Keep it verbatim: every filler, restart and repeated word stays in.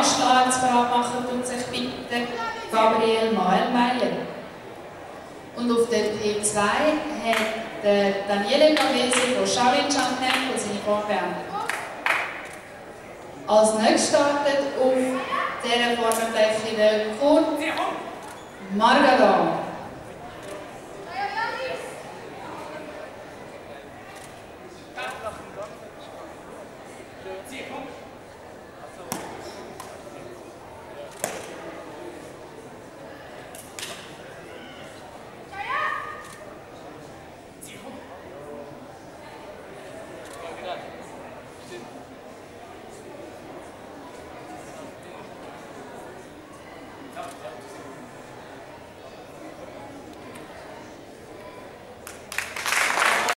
Startsbereit machen, tut sich bitte Gabriel Maelmeier. Und auf der P zwei hat Daniele Pavesi von Shaolin Champion seine Vorbereitung. Als nächstes startet auf dieser Formenfläche der Kurt Margadon. Sie kommt.